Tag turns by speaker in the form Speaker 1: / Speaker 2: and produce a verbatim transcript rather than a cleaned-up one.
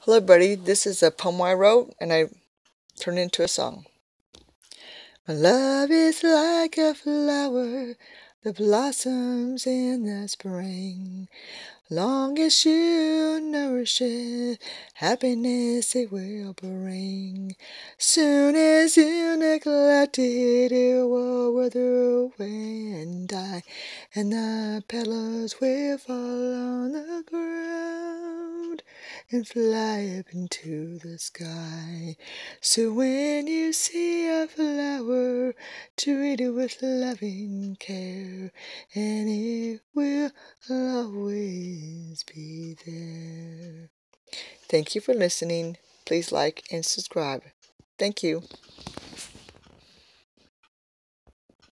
Speaker 1: Hello, buddy. This is a poem I wrote and I turned into a song. My love is like a flower that blossoms in the spring. Long as you nourish it, happiness it will bring. Soon as you neglect it, it will wither away and die, and the petals will fall on the ground and fly up into the sky. So when you see a flower, treat it with loving care, and it will always be there. Thank you for listening. Please like and subscribe. Thank you.